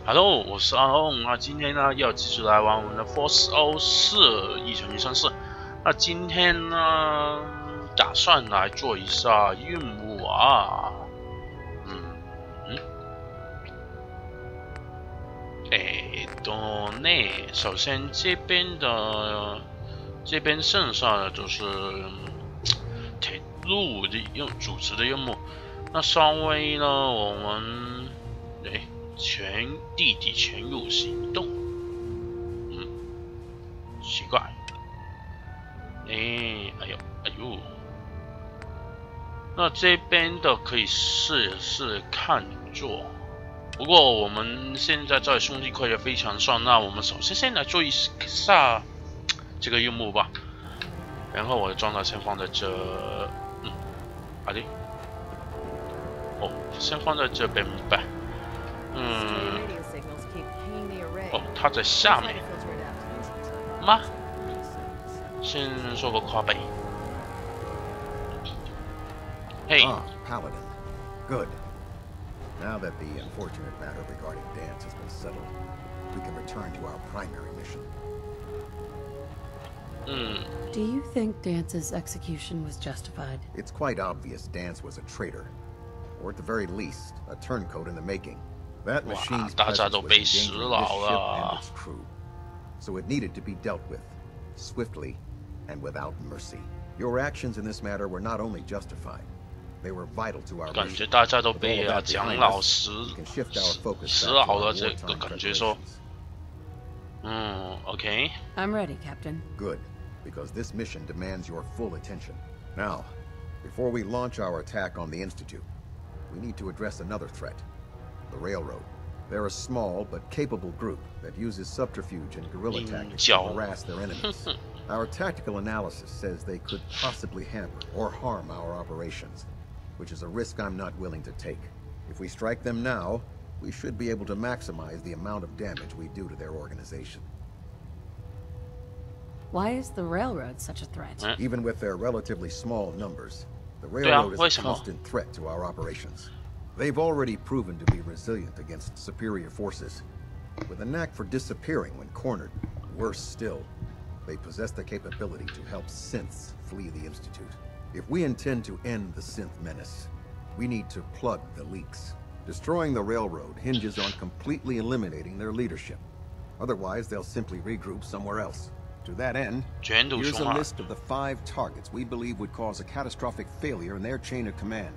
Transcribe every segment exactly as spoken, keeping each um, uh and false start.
Hello， 我是阿红啊，今天呢要继续来玩我们的 Force 欧四异尘余生四。那今天呢，打算来做一下任务啊。嗯嗯。哎，多内，首先这边的这边剩下的就是铁路的用组织的任务。那稍微呢，我们哎。全地底潜入行动，嗯，奇怪，哎，哎呦，哎呦，那这边的可以试试看做，不过我们现在在兄弟会也非常爽，那我们首先先来做一下这个任务吧，然后我的状态先放在这，嗯，好的，哦，先放在这边吧。嗯，哦，它在下面吗？先说个跨背。Hey. Ah, Paladin. Good. Now that the unfortunate matter regarding Dance has been settled, we can return to our primary mission. Hmm. Do you think Dance's execution was justified? It's quite obvious Dance was a traitor, or at the very least, a turncoat in the making. That machine's presence was endangering this ship and its crew, so it needed to be dealt with, swiftly and without mercy. Your actions in this matter were not only justified, they were vital to our mission. 感觉大家都被啊蒋老师洗脑了，这个感觉说，嗯 ，OK。 I'm ready, Captain. Good, because this mission demands your full attention. Now, before we launch our attack on the Institute, we need to address another threat. The Railroad. They're a small but capable group that uses subterfuge and guerrilla tactics to harass their enemies. Our tactical analysis says they could possibly hamper or harm our operations, which is a risk I'm not willing to take. If we strike them now, we should be able to maximize the amount of damage we do to their organization. Why is the Railroad such a threat? Even with their relatively small numbers, the Railroad is a constant threat to our operations. They've already proven to be resilient against superior forces, with a knack for disappearing when cornered. Worse still, they possess the capability to help synths flee the Institute. If we intend to end the synth menace, we need to plug the leaks. Destroying the Railroad hinges on completely eliminating their leadership. Otherwise, they'll simply regroup somewhere else. To that end, here's a list of the five targets we believe would cause a catastrophic failure in their chain of command.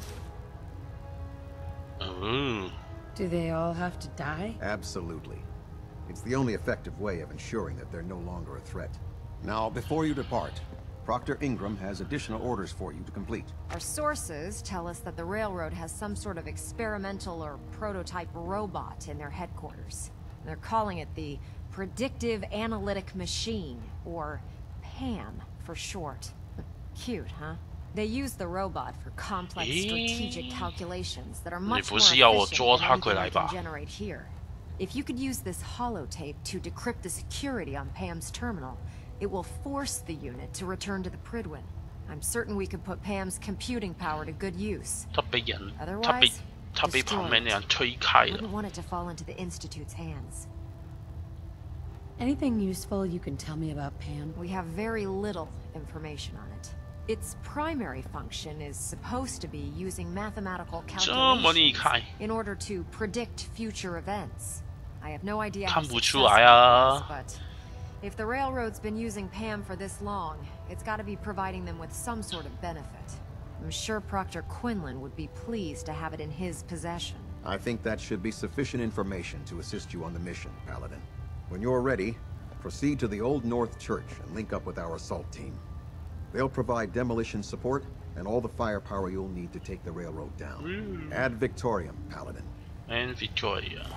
Ooh. Do they all have to die? Absolutely. It's the only effective way of ensuring that they're no longer a threat. Now, before you depart, Proctor Ingram has additional orders for you to complete. Our sources tell us that the Railroad has some sort of experimental or prototype robot in their headquarters. They're calling it the Predictive Analytic Machine, or PAM for short. Cute, huh? They use the robot for complex strategic calculations that are much more efficient than anything we can generate here. If you could use this holotape to decrypt the security on Pam's terminal, it will force the unit to return to the Prydwen. I'm certain we could put Pam's computing power to good use. Otherwise, destroy it. I wouldn't want it to fall into the Institute's hands. Anything useful you can tell me about Pam? We have very little information on it. Its primary function is supposed to be using mathematical calculations in order to predict future events. I have no idea how successful it is, but if the Railroad's been using Pam for this long, it's got to be providing them with some sort of benefit. I'm sure Proctor Quinlan would be pleased to have it in his possession. I think that should be sufficient information to assist you on the mission, Paladin. When you're ready, proceed to the Old North Church and link up with our assault team. They'll provide demolition support and all the firepower you'll need to take the Railroad down. Mm. Ad Victoriam, Paladin. And Victoria.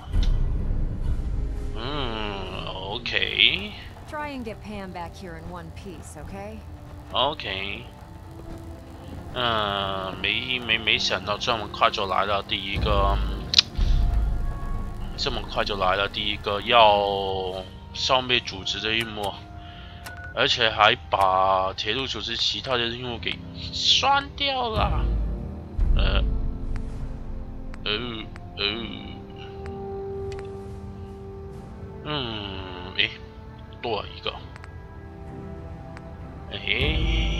Hmm, okay. Try and get Pam back here in one piece, okay? Okay. 嗯，没没没想到这么快就来了第一个，这么快就来了第一个要消灭组织的任务。而且还把铁路组织其他的任务给删掉了。呃，哦哦， 嗯，诶，多了一个。诶，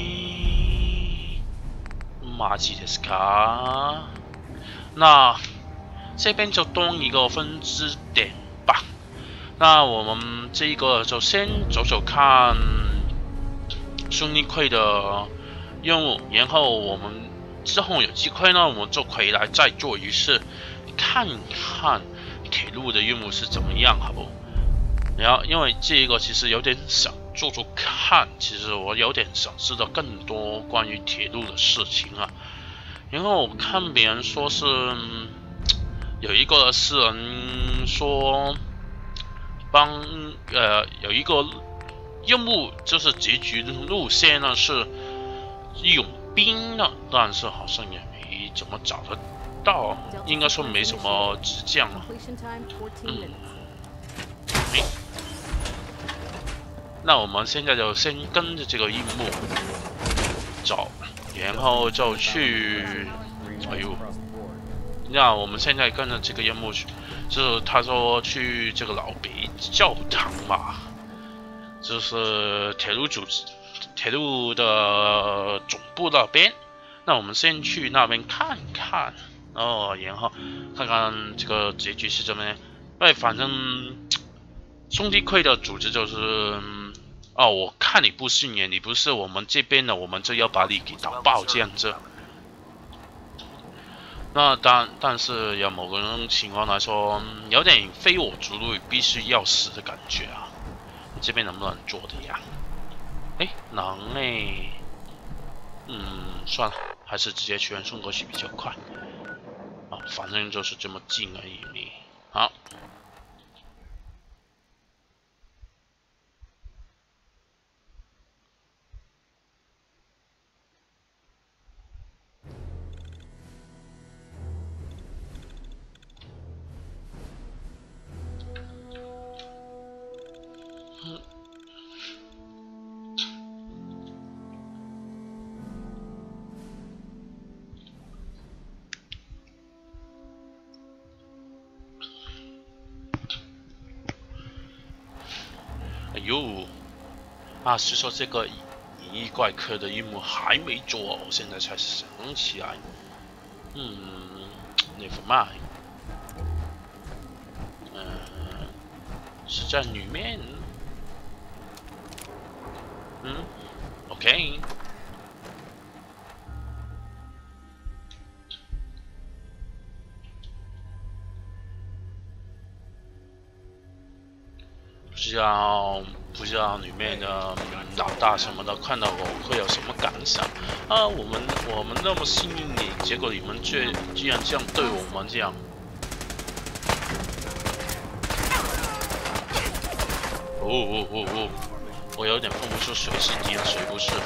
马吉的斯卡，那这边就多一个分支点吧。那我们这一个就先走走看兄弟会的任务，然后我们之后有机会呢，我们就回来再做一次，看看铁路的任务是怎么样，好不？然后因为这个其实有点想做做看，其实我有点想知道更多关于铁路的事情啊。然后我看别人说是、嗯、有一个是人说帮呃有一个任务，就是结局路线呢是永兵的，但是好像也没怎么找得到，应该说没什么直降了。嗯，没。那我们现在就先跟着这个樱木走，然后就去，哎呦，那我们现在跟着这个樱木去，就是他说去这个老北教堂嘛，就是铁路组织、铁路的总部那边。那我们先去那边看看，哦，然后看看这个结局是怎么样。因为反正兄弟会的组织就是。哦，我看你不顺眼，你不是我们这边的，我们就要把你给打爆这样子。那但但是有某种情况来说，有点非我族类，必须要死的感觉啊！你这边能不能做的呀？哎，能哎。嗯，算了，还是直接全员送过去比较快。啊，反正就是这么近而已。好。哎呦，啊，是说这个隐异怪客的一幕还没做，我现在才想起来。嗯 ，never mind。嗯、呃，是在里面。嗯 ，OK。不知道不知道里面的老大什么的看到我会有什么感想啊？我们我们那么幸运你，结果你们却居然这样对我们这样。哦哦哦哦！我有点分不出谁是敌人谁不是。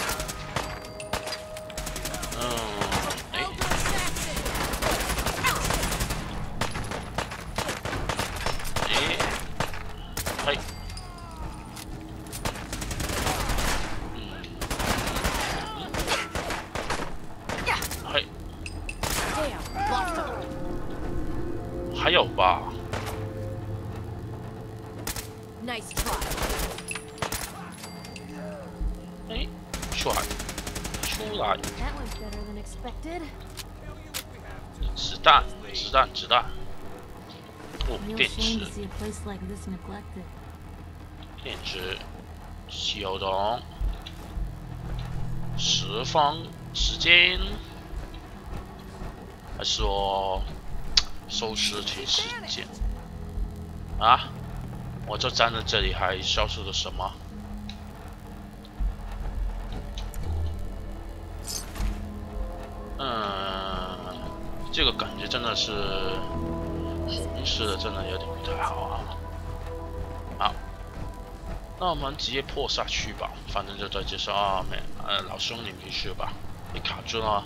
嗯，哎。哎，嘿。还有吧。 Nice try. 哎，出来，出来！ That was better than expected. 子弹，子弹，子弹。哦，电池。电池，小龙，十方时间，还是说收尸体时间？啊？我就站在这里，还消失了什么？嗯，这个感觉真的是红色的，真的有点不太好啊。好，那我们直接破下去吧，反正就在这上面。呃，老兄你没事吧？你卡住了。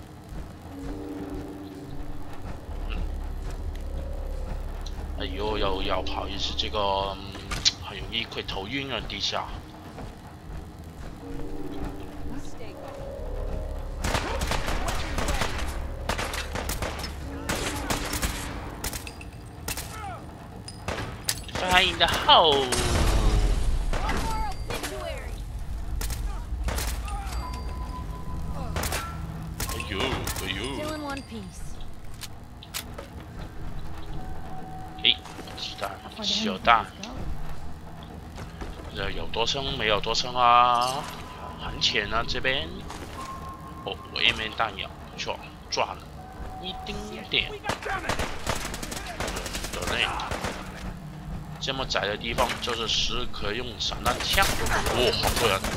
嗯。哎呦，要要不好意思，这个、嗯、很容易会头晕啊，地下。 Fire in the hole！ 哎呦哎呦！哎，子弹，小弹，这有多深没有多深啊？很浅啊这边。哦，我也没弹药，不错，赚了一丁点。对。 这么窄的地方，就是时刻用散弹枪。哦，好多人！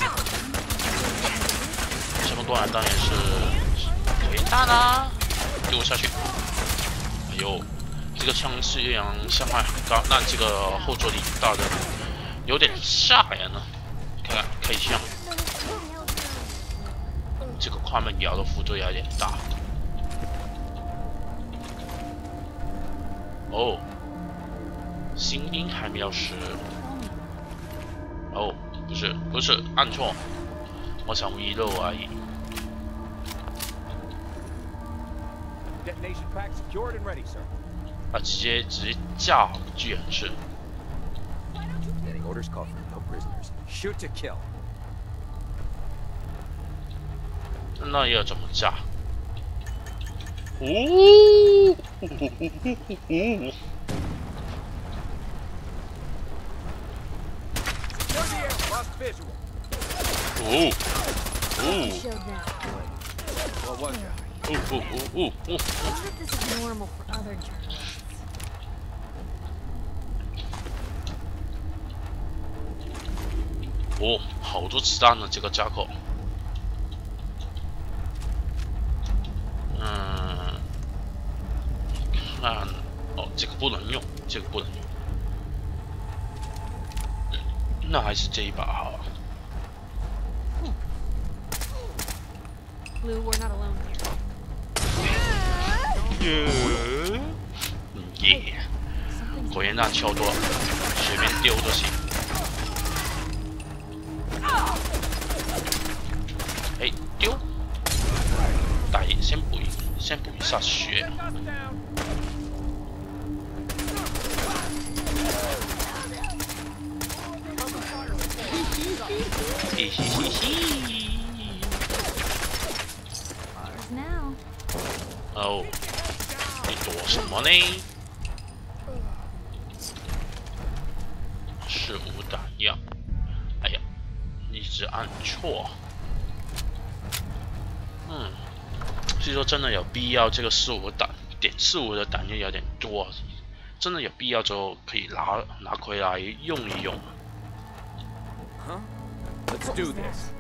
这么多人当然是铁弹啦，丢下去。哎呦，这个枪是让伤害很高，那这个后坐力大的有点吓人呢。看看可以枪，这个快门摇的幅度有点大。哦。 新兵还没有死。哦，不是，不是，按错，我想遗漏而已。啊，直接直接架好，居然是。那要怎么架？哦。哦哦哦哦哦哦！哦，好多子弹呢，这个家伙。嗯，看，哦，这个不能用，这个不能用。那还是这一把好啊。 Blue, we're not alone here. 耶！火焰弹超多，随便丢都行。哎，丢！打野先补一，先补一下血。嘿嘿嘿嘿。 哦，你躲什么呢？是无弹药。哎呀，一直按错。嗯，所以说真的有必要这个四五弹点四五的弹药有点多，真的有必要就可以拿拿回来用一用。 Huh? Let's do this.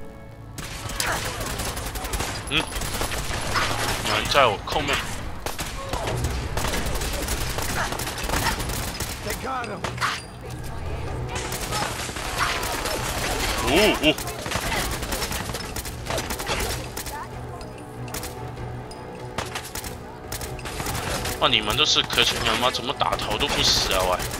嗯。 有人在我后面。哦哦！哇，你们都是可成人吗？怎么打头都不死啊？喂！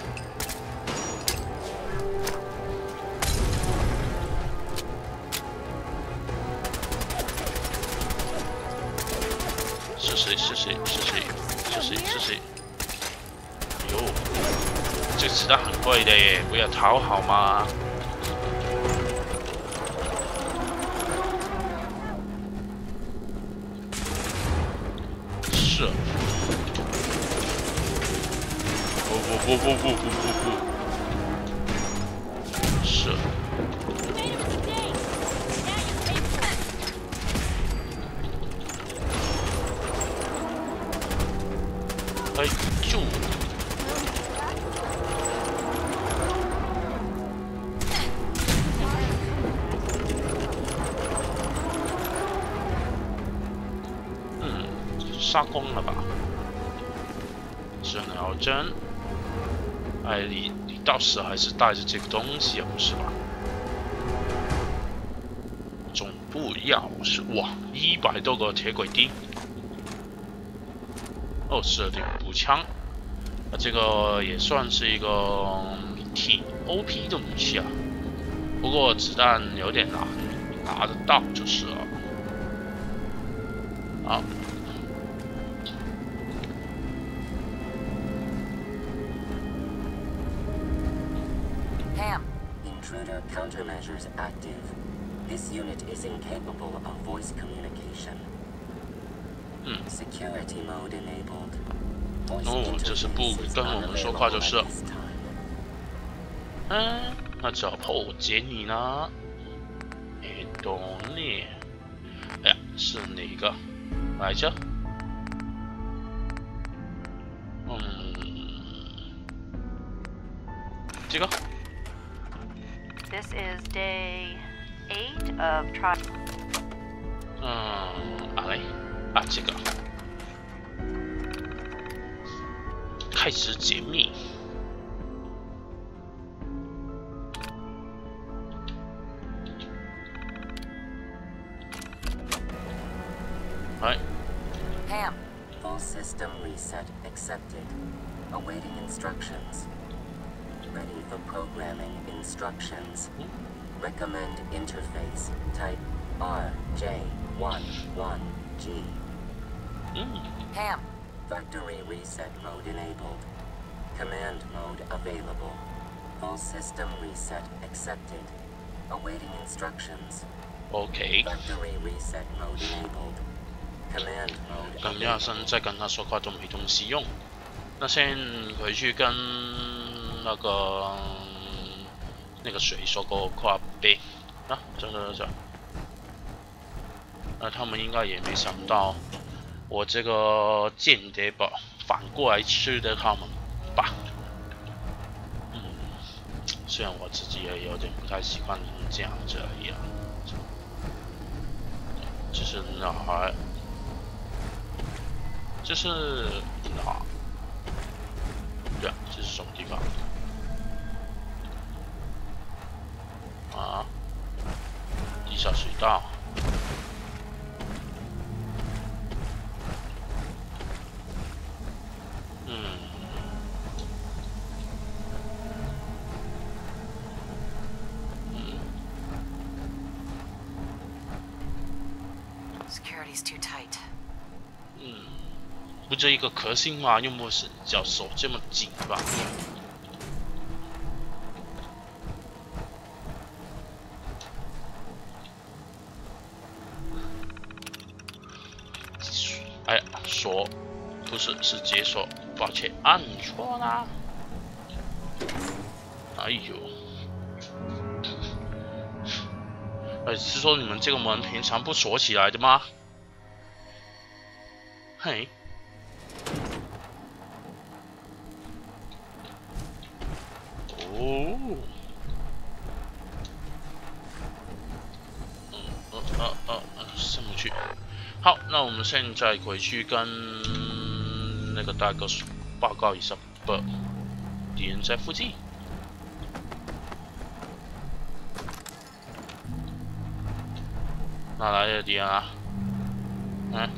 是谁？是谁？是谁？是谁？是谁？哟，这个子弹很贵的耶，不要逃好吗？是。不不不不不不不不。是。哎，就。 杀光了吧？是鸟针。哎，你你到时还是带着这个东西啊，不是吧？总部钥匙，哇，一百多个铁轨钉。哦，是这个步枪，啊，这个也算是一个挺 O P 的武器啊。不过子弹有点难拿得到，就是了。好。 Intruder countermeasures active. This unit is incapable of voice communication. Hmm. Security mode enabled. 哦，这是不跟我们说话就是了。嗯，那只好破解你呢。哎，懂你。哎呀，是哪个来着？嗯，这个。 This is day eight of trial. 嗯，啊嘞，啊这个。开始解密。哎 ，Pam. Full system reset accepted. Awaiting instructions. Ready for programming instructions. Recommend interface. Type R J one one G. Pam. Factory reset mode enabled. Command mode available. Full system reset accepted. Awaiting instructions. OK。 Factory reset mode enabled. Command mode. 跟亚生在跟他说话都没东西用，那先回去跟那个那个谁说过话呗啊，这这这，那他们应该也没想到。 我这个间谍吧，反过来吃的他们吧。嗯，虽然我自己也有点不太习惯这样子而已啊。这是哪儿？这是哪？对啊，这是什么地方？啊，地下水道。 Security's too tight. 嗯，不就一个壳心吗？又不是叫手这么紧吧？哎呀，锁不是是解锁，抱歉，按错啦。哎呦，哎，是说你们这个门平常不锁起来的吗？嘿。 哦，嗯呃呃呃呃，上不去。好，那我们现在回去跟那个大哥报告一下，不，敌人在附近。哪来的敌人啊？嗯。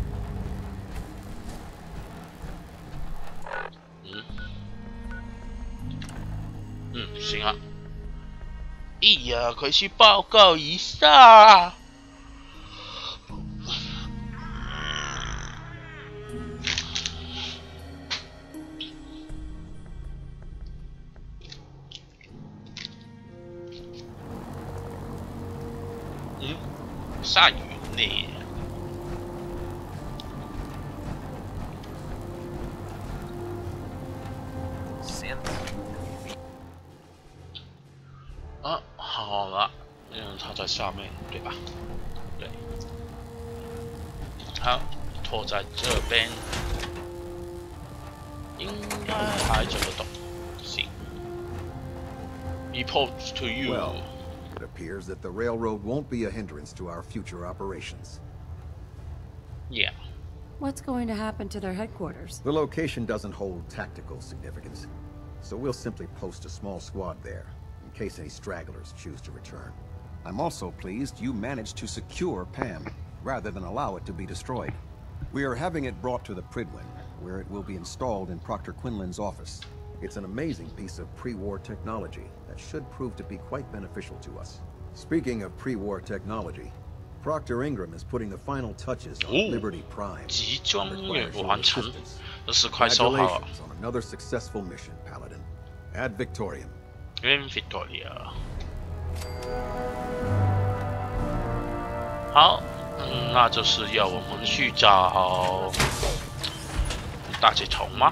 嗯，行啊。哎呀，快去报告一下。嗯，下雨呢。 啊，好了，因为它在下面，对吧？对。好，拖在这边，应该还走得动。行。Report to you. Well, it appears that the railroad won't be a hindrance to our future operations. Yeah. What's going to happen to their headquarters? The location doesn't hold tactical significance, so we'll simply post a small squad there. In case any stragglers choose to return. I'm also pleased you managed to secure Pam, rather than allow it to be destroyed. We are having it brought to the Pridwin, where it will be installed in Proctor Quinlan's office. It's an amazing piece of pre-war technology that should prove to be quite beneficial to us. Speaking of pre-war technology, Proctor Ingram is putting the final touches on Ooh, Liberty Prime. 即将完成，这是快收好了。 Congratulations on another successful mission, Paladin. Ad Victoriam. In Victoria. 好，嗯，那就是要我们去找大姐头吗？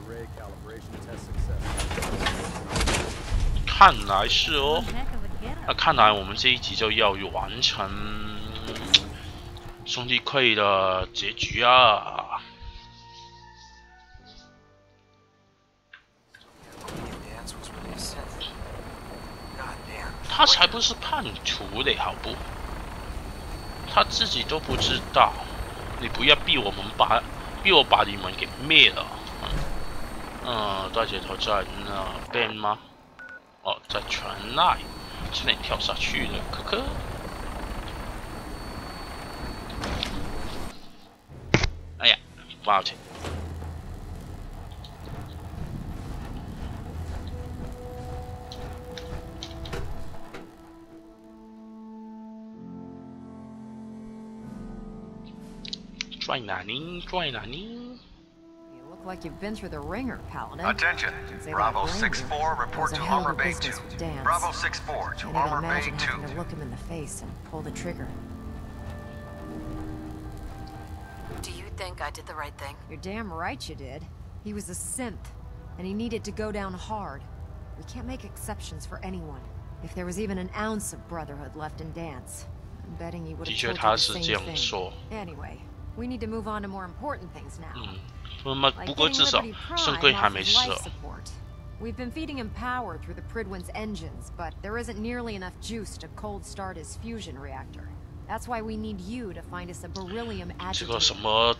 看来是哦。那看来我们这一集就要完成兄弟会的结局啊！他才不是叛徒嘞，好不？他自己都不知道，你不要逼我们把逼我把你们给灭了。嗯，大姐头在那边吗？哦，在船内，差点跳下去了，可可。哎呀，抱歉。在哪里？在哪里？ You look like you've been through the ringer, Paladin. Attention! Bravo six four, report to Armor Bay two. Bravo six four to Armor Bay two. Having to look him in the face and pull the trigger. Do you think I did the right thing? You're damn right you did. He was a synth, and he needed to go down hard. We can't make exceptions for anyone. If there was even an ounce of brotherhood left in Dance, I'm betting he would have told you the same thing. Anyway, we need to move on to more important things now. Like getting Liberty Prime off his life support. We've been feeding him power through the Prydwen's engines, but there isn't nearly enough juice to cold start his fusion reactor. That's why we need you to find us a beryllium agitator. 这个什么，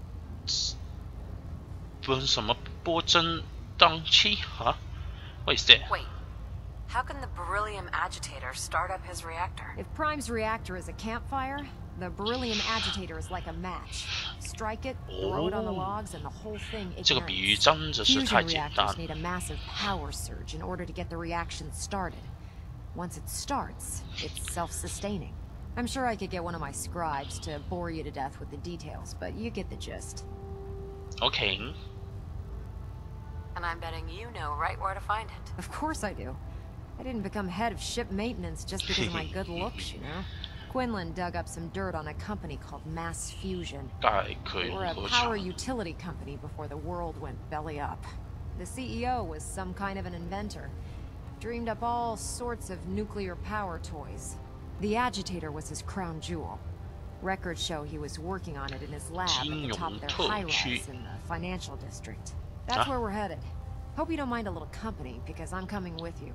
不是什么波震荡器啊 ？What is that? Wait, how can the beryllium agitator start up his reactor? If Prime's reactor is a campfire, the beryllium agitator is like a match. Strike it, throw it on the logs, and the whole thing ignites. 这个比喻真的是太 Fusion 简单 reactors need a massive power surge in order to get the reaction started. Once it starts, it's self-sustaining. I'm sure I could get one of my scribes to bore you to death with the details, but you get the gist. Okay. And I'm betting you know right where to find it. Of course I do. I didn't become head of ship maintenance just because of my good looks, you know? Quinlan dug up some dirt on a company called Mass Fusion. They were a power utility company before the world went belly up. The C E O was some kind of an inventor. Dreamed up all sorts of nuclear power toys. The agitator was his crown jewel. Records show he was working on it in his lab at the top of their high-rise in the financial district. That's where we're headed. Hope you don't mind a little company, because I'm coming with you.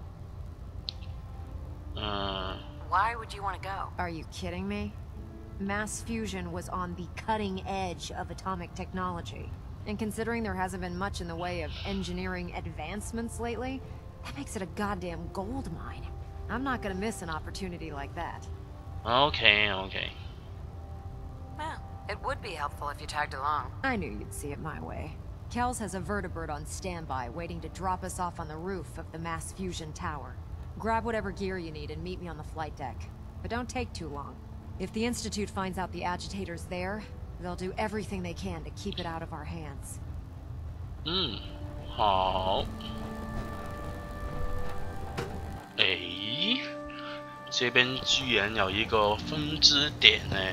Uh... Why would you want to go? Are you kidding me? Mass fusion was on the cutting edge of atomic technology. And considering there hasn't been much in the way of engineering advancements lately, that makes it a goddamn gold mine. I'm not gonna miss an opportunity like that. Okay, okay. Well, it would be helpful if you tagged along. I knew you'd see it my way. Kells has a vertibird on standby waiting to drop us off on the roof of the Mass Fusion Tower. Grab whatever gear you need and meet me on the flight deck. But don't take too long. If the Institute finds out the agitator's there, they'll do everything they can to keep it out of our hands. 嗯，好。诶，这边居然有一个分支点呢。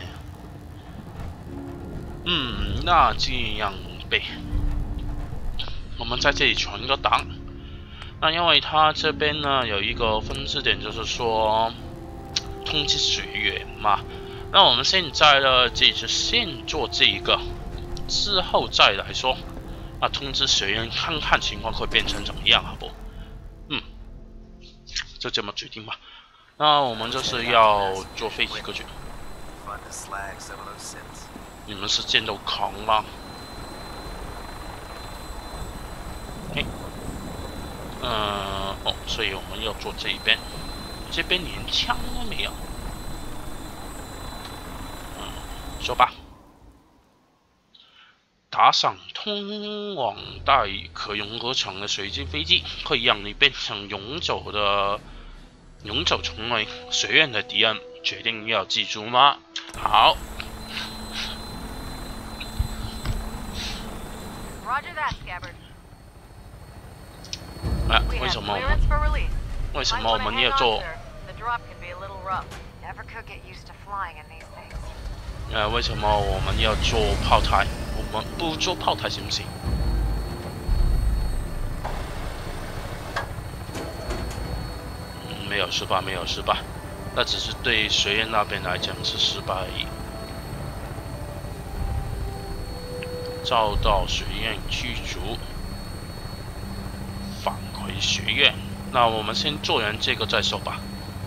嗯，那这样呗，我们在这里存个档。那因为它这边呢有一个分支点，就是说通知学员嘛。那我们现在呢，这就先做这一个，之后再来说。啊，通知学员看看情况会变成怎么样，好不？嗯，就这么决定吧。那我们就是要坐飞机过去。你们是战斗狂吗？嘿，嗯、呃，哦，所以我们要坐这一边。这边连枪都没有。嗯，说吧。打赏通往大可融合厂的水晶飞机，可以让你变成永久的、永久成为学院的敌人。决定要记住吗？好。 Roger that, Scabbard. 啊，为什么我们为什么我们要做 drop can be a little rough. Never could get used to flying in these things. 呃，为什么我们要做炮台？我们不做炮台行不行？嗯，没有失败，没有失败，那只是对学院那边来讲是失败而已。遭到学院驱逐，返回学院。那我们先做完这个再说吧。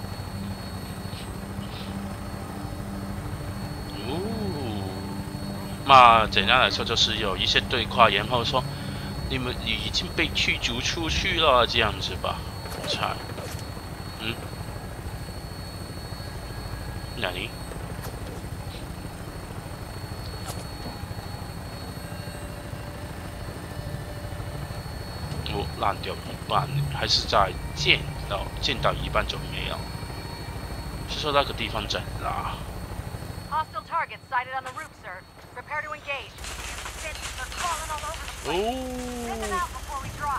那简单来说就是有一些对话，然后说你们已经被驱逐出去了，这样子吧，我猜。嗯？哪里？我烂掉一半，还是在建到建到一半就没有。是说那个地方在哪？ Hostile targets sighted on the roof, sir. Prepare to engage. They're crawling all over the place. Send them out before we drop.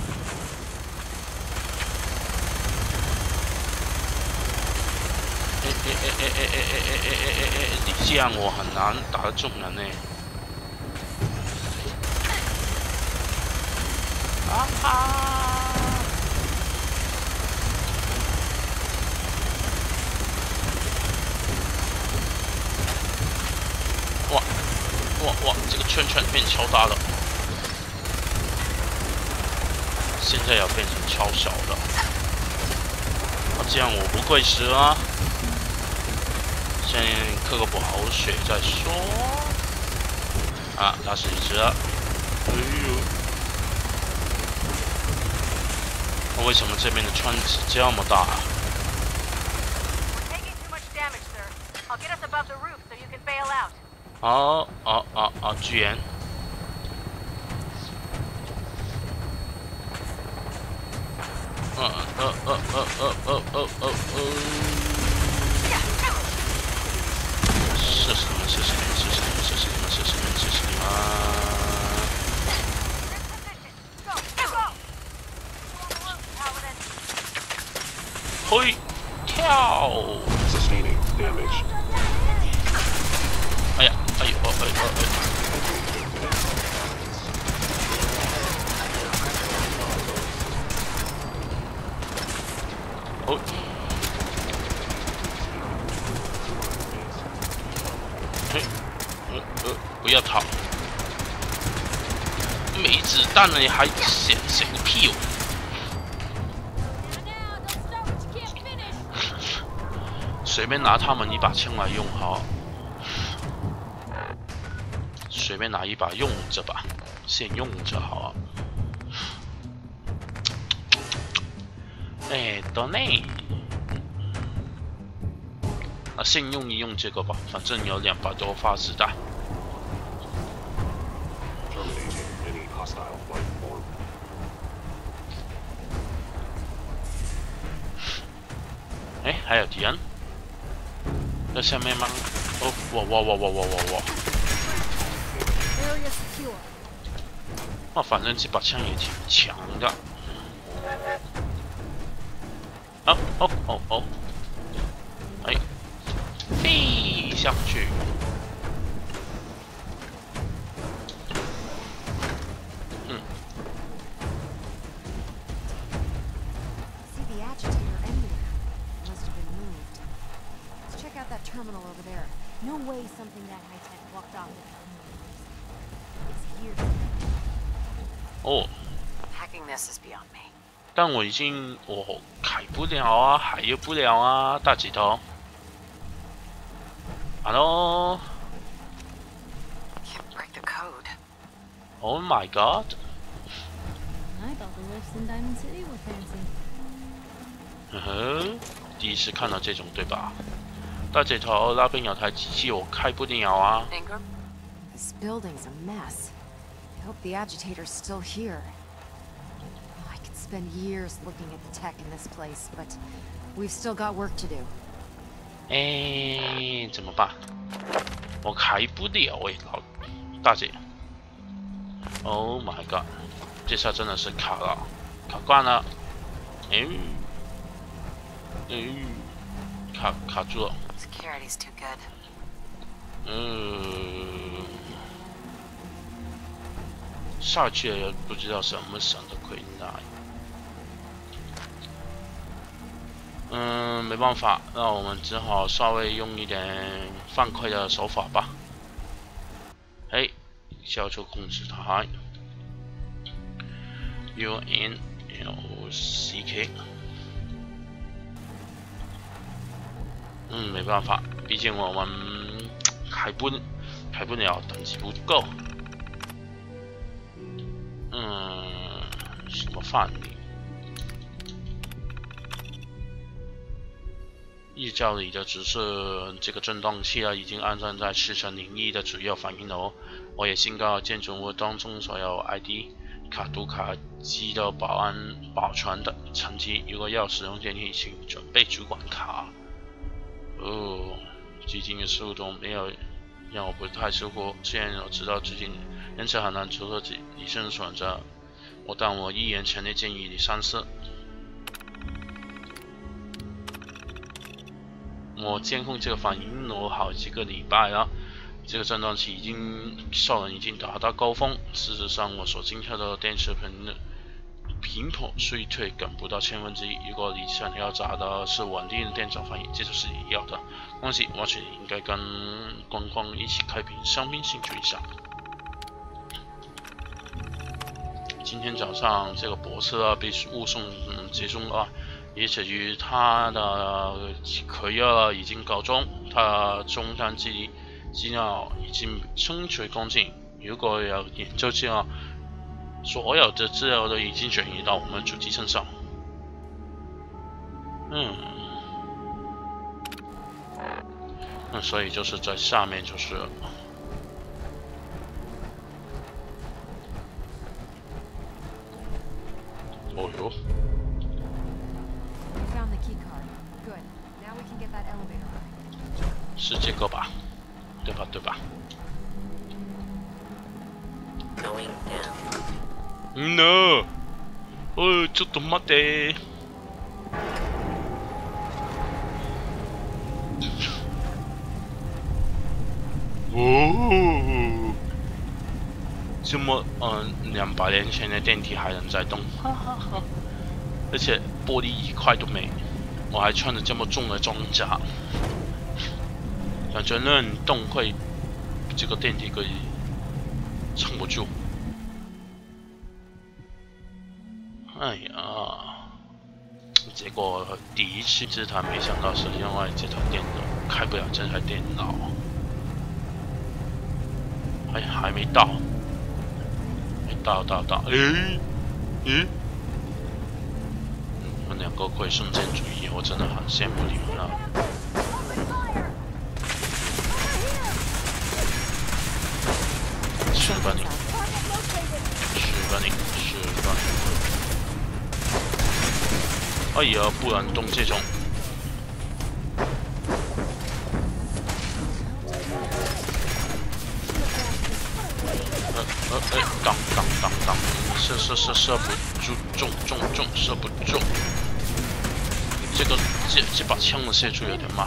哎哎哎哎哎哎哎哎哎哎哎！你这样我很难打得中人呢。啊啊！ 哇哇哇！这个圈圈变超大了，现在要变成超小了。啊，这样我不会死啊！先嗑个不好血再说。啊，打死一只了。哎呦！那为什么这边的圈子这么大啊？ 哦哦哦哦！居然，呃呃呃呃呃呃呃呃呃，射死你们！射死你们！射死你们！射死你们！射死你们！射死你们！嘿，跳！ 哎呀！哎呦！哦！哎哦！哎！哦！哎！呃呃，不要逃！没子弹了，你还显显个屁哦！随便拿他们一把枪来用好。 随便拿一把用着吧，先用着好啊。哎，到内，啊，先用一用这个吧，反正有两百多发子弹。哎，还有敌人，在下面吗？哦，哇哇哇哇哇哇哇！ 哦，反正这把枪也挺强的。哦哦哦哦！哎，飞上去。嗯。 See the agitator anywhere? Must have been moved. Let's check out that terminal over there. No way something that high tech walked off the terminal. It's years. 哦， Hacking this is beyond me. 但我已经我开不了啊，还有不了啊，大指头。Hello。 Can't break the code. Oh my god. I thought the lifts in Diamond City were fancy. 呵呵，第一次看到这种对吧？大指头那边有台机器，我开不了啊。 Ingram? This building's a mess. I hope the agitator's still here. I could spend years looking at the tech in this place, but we've still got work to do. 哎，怎么办？我开不了哎，老大姐。Oh my god！ 这下真的是卡了，卡关了。哎，哎。 卡卡住了。 Security's too good. 嗯，下去也不知道什么省的困难。嗯，没办法，那我们只好稍微用一点犯规的手法吧。哎，消除控制台 ，U N L C K。嗯，没办法，毕竟我们开不开不了，等级不够。嗯，什么范例？日照里的只是这个振动器啊，已经安装在赤城零一的主要反应楼。我也警告建筑物当中所有 I D 卡读卡机的保安保存的成绩，如果要使用电梯，请准备主管卡。哦，最近的速度没有让我不太舒服。虽然我知道最近人车很难出错，以身选择，我但我依然强烈建议你三思。我监控这个反应楼好几个礼拜了，这个振动器已经效能已经达到高峰。事实上，我所监测的电池频频谱衰退赶不到千分之一。如果你想要找的是稳定的电子反应，这就是你要的。恭喜，或许你应该跟光光一起开瓶香槟庆祝一下。今天早上，这个博士啊被误送嗯接送啊。也且于他的嗑药已经告终，他中间资资料已经清除干净。如果有研究资料，所有的资料都已经转移到我们主机身上。嗯，那所以就是在下面就是。哦哟。是这个吧？对吧？对吧？嗯 ，no， 哦，ちょっと待って。哦，这么嗯，两百年前的电梯还能再动，哈哈哈！而且玻璃一块都没，我还穿着这么重的装甲。感觉冷冻会这个电梯可以撑不住。哎呀，结果第一次这台没想到是因为这台电脑开不了这台电脑。哎，还没到，没到到到，诶诶，你们两个会瞬间主义，我真的很羡慕你们啊。是吧你？是吧你？是吧你？哎呀，不然动这种。呃呃哎，当当当当，射射射射不中中中中射不中。这个这这把枪的射出有点慢。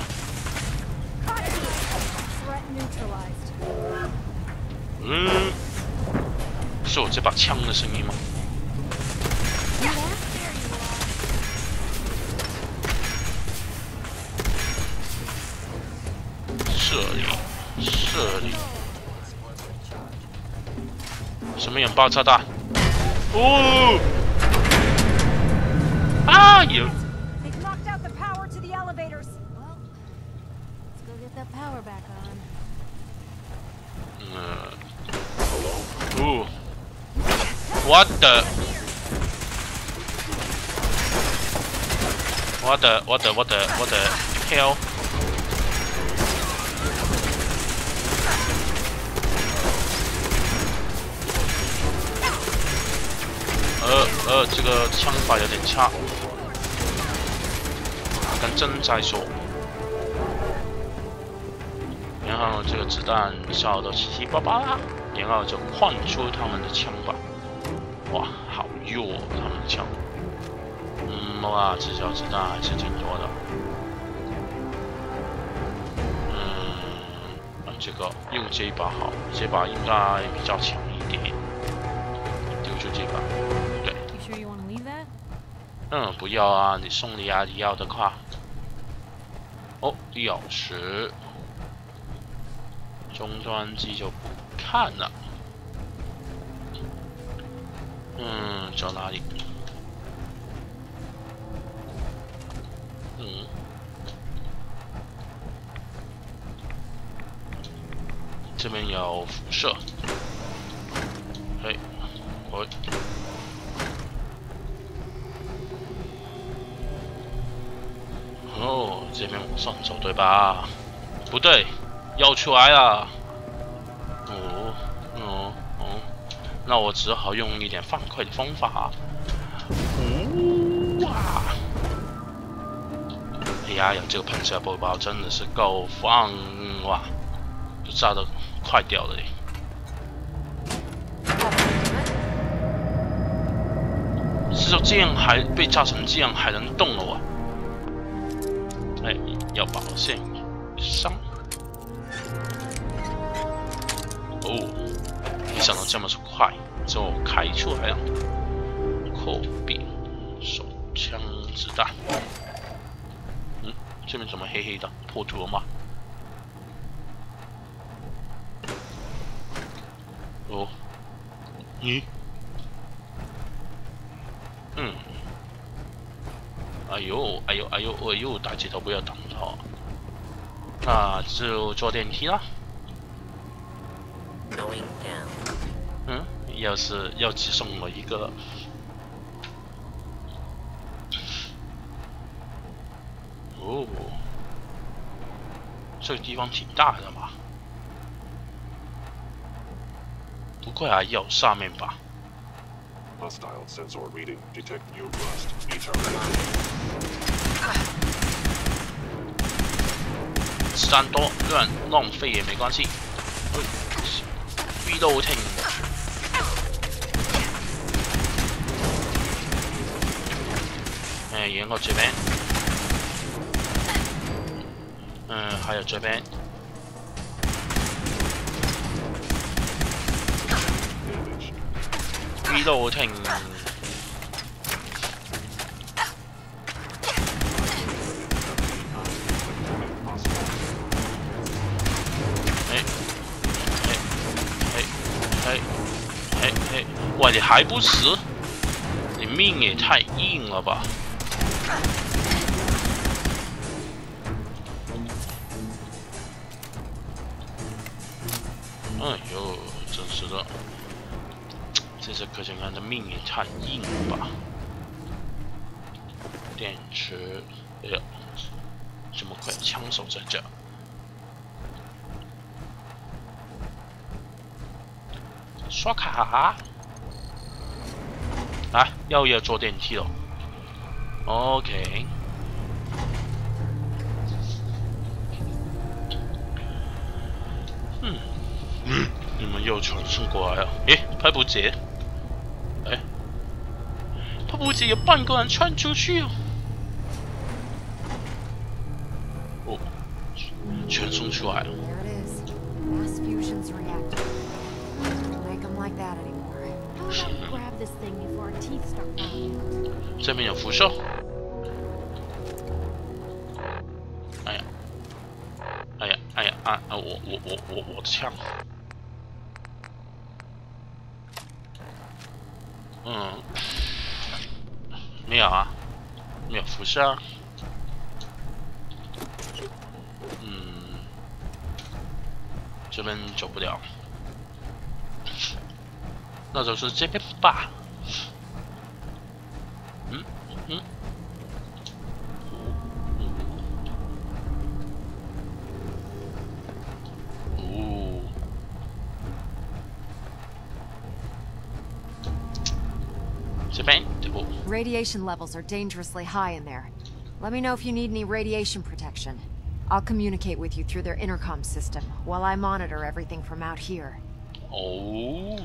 嗯，是我这把枪的声音吗？射里，射里，什么引爆炸弹？哦！啊有！嗯。Ooh. What the? What the? What the? What the? What the hell? 呃呃，这个枪法有点差，跟真在说。然后这个子弹烧得七七八八啦。然后就换出他们的枪吧，哇，好弱、哦，他们的枪，嗯，哇，这小子弹还是挺多的。 这个，用这把好，这把应该比较强一点。丢出这把，对。 You sure you want to leave that? 嗯，不要啊，你送你啊，你要的话。哦，钥匙。终端机就不看了。嗯，找哪里？嗯。这边有辐射。嘿，喂。哦，这边往上走对吧？不对，要出来了。哦，哦，哦，那我只好用一点放快的方法。哦哇！哎呀，有这个喷射背包真的是够放哇！就炸得快掉了嘞。是说这样还被炸成这样还能动了哇！哎，要保险伤。哦，没想到这么快就开出来了。口柄、手枪子弹。嗯，这边怎么黑黑的？破图了吗？哦，咦？嗯。哎呦，哎呦，哎呦，哎呦！大姐头不要挡着，那就坐电梯啦。嗯，要是要只送我一个，哦，这个地方挺大的嘛，不会还有上面吧？ Hostile sensor reading. Detect new rust. Each are 子弹多乱浪费也没关系。遇到停。哎，然后这边，嗯，还有这边。 reload 停。哎，哎，哎，哎，哎，哎，喂，你还不死？你命也太硬了吧！哎呦，真是的。 这是可想看的命也太硬了吧！电池，哎呀，这么快，枪手在这。刷卡，啊，又要坐电梯了。OK。嗯嗯，你们又传送过来了？诶，拍不姐。 哎，他不止有半个人窜出去哦！哦，全送出来了。这边有辐射。哎呀，哎呀，哎呀啊啊！我我我我我的枪。 嗯，没有啊，没有辐射啊。嗯，这边走不了，那就是这边吧。嗯嗯。哦。 Radiation levels are dangerously high in there. Let me know if you need any radiation protection. I'll communicate with you through their intercom system while I monitor everything from out here. 哦，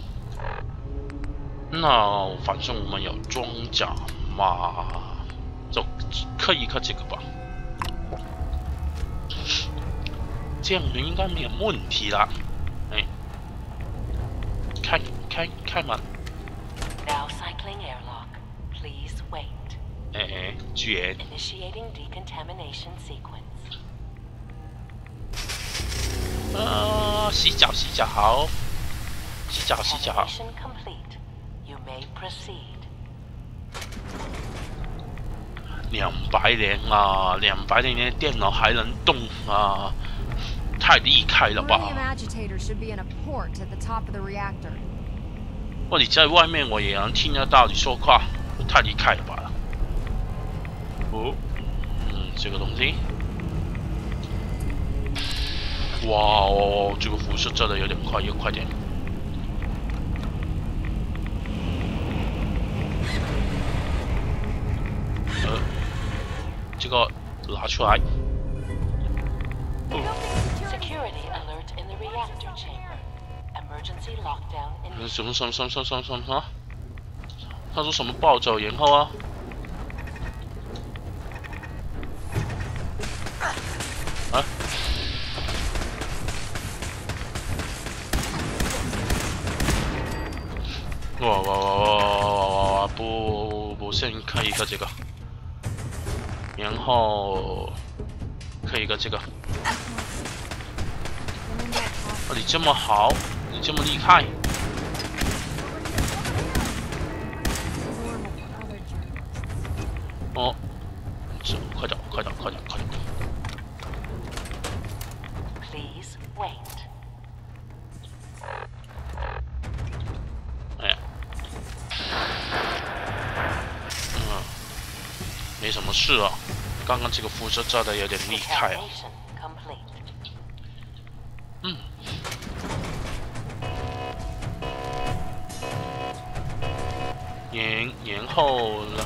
那反正我们有装甲嘛，就刻一刻这个吧。 这样应该没有问题啦。哎，开开开门。 Now cycling airlock. Please wait. 哎哎，居然。 Initiating decontamination sequence. 啊，洗脚洗脚好，洗脚洗脚好。 Complete. You may proceed. 两百年啊，两百年的电脑还能动啊，太厉害了吧！哇，你在外面我也能听得到你说话，太厉害了吧！哦，嗯，这个东西，哇哦，这个辐射射的有点快，又快点。呃。这个拿出来。什么什么什么什么什么什么？他说什么暴走延后啊？啊？哇哇哇哇哇哇！不不，先看一个这个。然后可以一个这个，哦，你这么好，你这么厉害，哦，走，快点，快点，快点，快点。 Please wait. 哎呀，嗯，没什么事啊。刚刚这个辐射炸的有点厉害啊！嗯，然然后呢？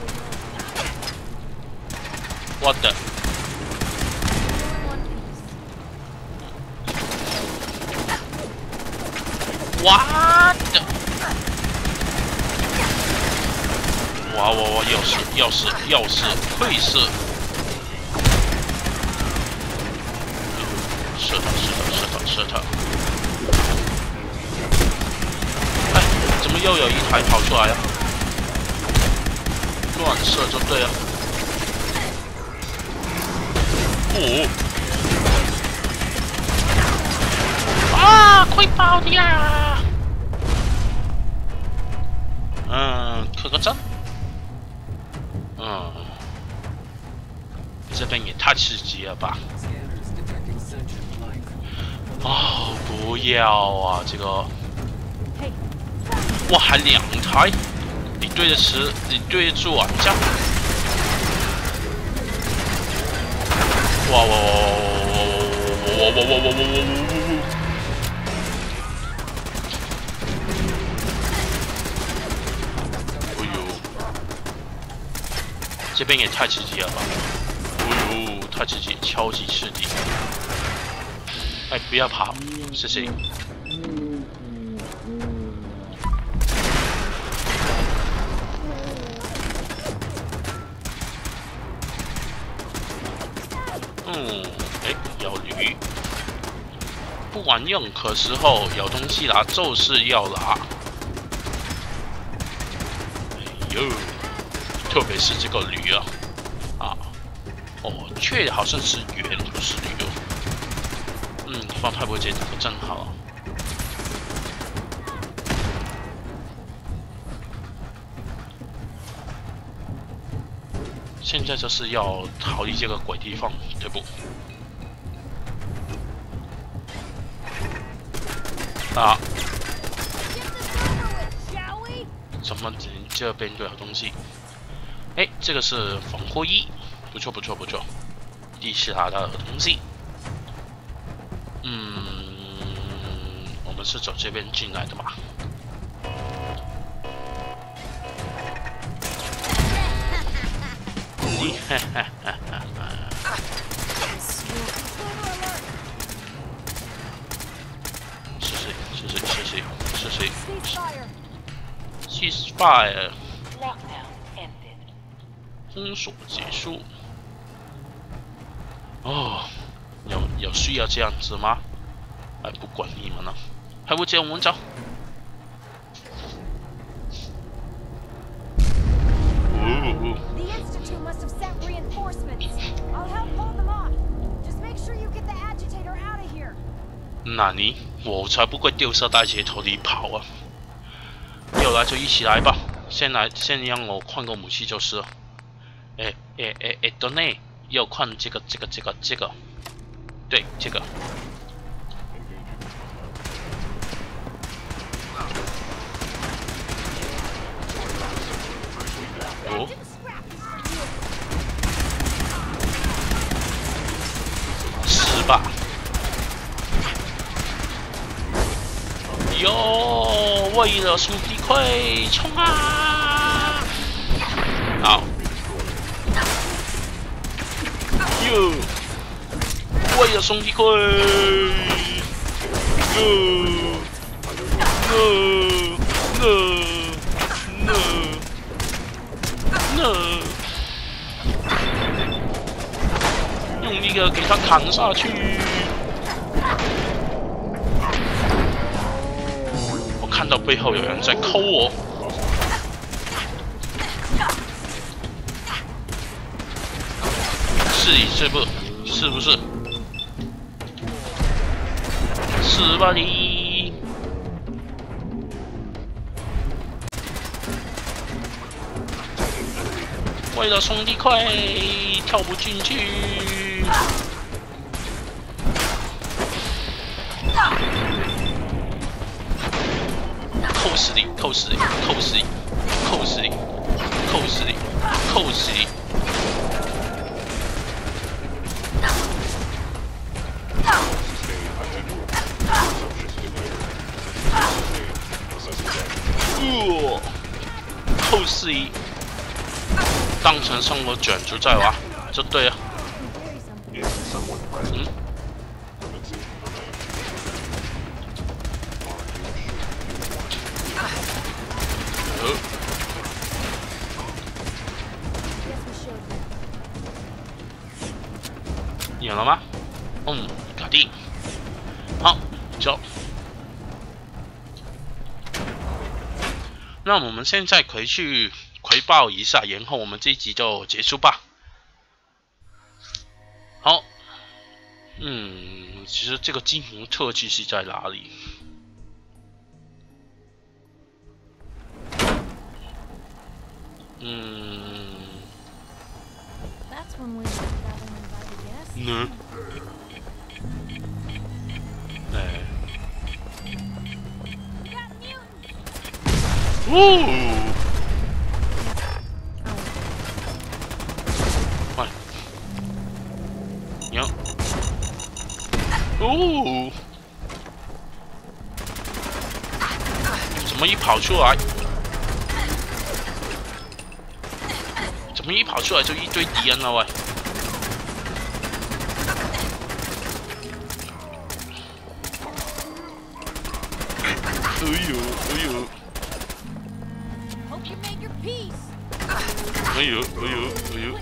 我的，我的，哇哇哇！又是又是又是会是。射他，射他，射他，射他！哎，怎么又有一台跑出来啊？乱射就对了。哦！啊，快跑的呀！嗯，刻个针。嗯，这边也太刺激了吧！哦，不要啊！这个，哇，还两台，你对得起，你对得住啊？这样，哇哇哇哇哇哇哇哇哇哇哇哇哇！哎呦，这边也太刺激了吧！哎呦，太刺激，超级刺激！哎，不要跑，谢谢。嗯，哎，有驴，不管任何时候有东西拿，就是要拿。哎呦，特别是这个驴啊，啊，哦，却好像是圆，不是驴哦。嗯，放太不会接这个正好。现在就是要逃离这个鬼地方，对不？啊！怎么这边就有东西？哎，这个是防护衣，不错不错不错，第一次拿到的东西。嗯，我们是走这边进来的吧？你哈哈哈哈！是谁？是谁？是谁？是谁 ？Ceasefire。封锁结束。哦， 有有需要这样子吗？哎，不管你们了，还不接我们走。哦。 The Institute must have sent reinforcements. I'll help hold them off. Just make sure you get the agitator out of here. 那你，我才不会丢下大姐头里跑啊！要来就一起来吧，先来，先让我换个武器就是了。哎哎哎哎，等内要换这个这个这个这个，对，这个。哦。十吧。哟，为了兄弟会冲啊！好。哟，为了兄弟会。哟，no no no no， 用力的给他砍下去。我看到背后有人在抠我。是是不？是不是？是吧你？为了兄弟快，跳不进去。扣死你！扣死你！扣死你！扣死你！扣死你！扣死你！呃，扣死你！当成生活卷就在玩，就对了。嗯。呃。赢了吗？嗯，搞定。好，走。那我们现在可以去回报一下，然后我们这一集就结束吧。好，嗯，其实这个金红特技是在哪里？嗯，呢？哎。哦。快！赢！哦！怎么一跑出来？怎么一跑出来就一堆敌人了喂？哎呦哎呦！哎呦哎呦哎呦！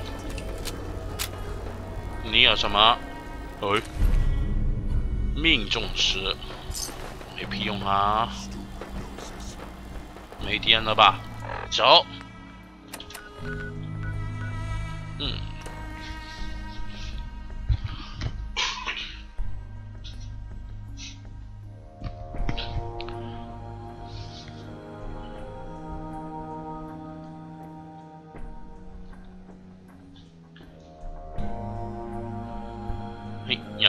你有什么？哎，命中石，没屁用啊！没电了吧？走。嗯。嘿呀！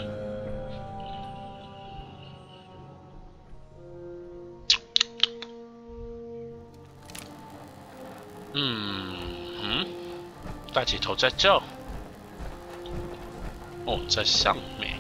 嗯嗯，大姐头在这。哦，在上面。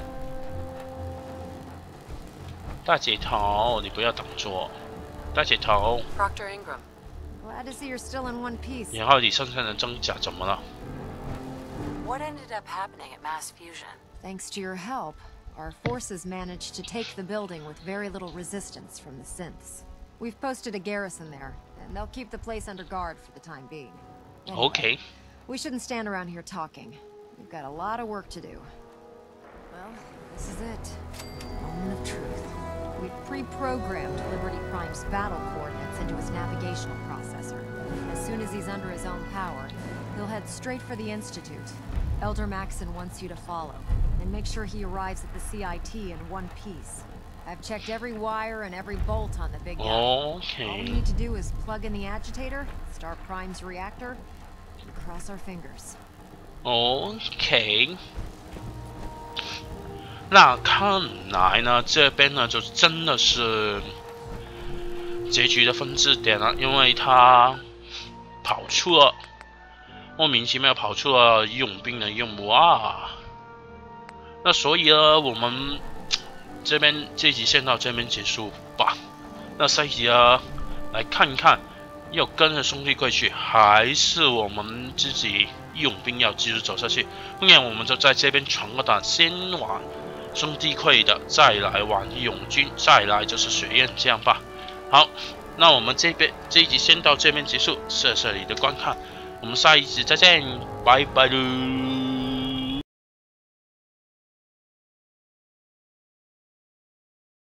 大姐头，你不要挡住我。大姐头。 Proctor Ingram. Glad to see you're still in one piece. 然后你身上的真假怎么了？ What ended up happening at Mass Fusion? Thanks to your help, our forces managed to take the building with very little resistance from the synths. We've posted a garrison there, and they'll keep the place under guard for the time being. Anyway, okay. We shouldn't stand around here talking. We've got a lot of work to do. Well, this is it. Moment of truth. We've pre-programmed Liberty Prime's battle coordinates into his navigational processor. As soon as he's under his own power, he'll head straight for the Institute. Elder Maxson wants you to follow, and make sure he arrives at the C I T in one piece. I've checked every wire and every bolt on the big guy. Okay. All we need to do is plug in the agitator, start Prime's reactor, and cross our fingers. OK。那看来呢，这边呢就真的是结局的分支点了，因为他跑出了莫名其妙跑出了义勇兵的任务啊。那所以呢，我们这边这集先到这边结束吧。那下一集呢，来看一看要跟着兄弟会去，还是我们自己义勇兵要继续走下去？不然我们就在这边闯个档，先玩兄弟会的，再来玩义勇军，再来就是学院，这样吧。好，那我们这边这一集先到这边结束，谢谢你的观看，我们下一集再见，拜拜喽。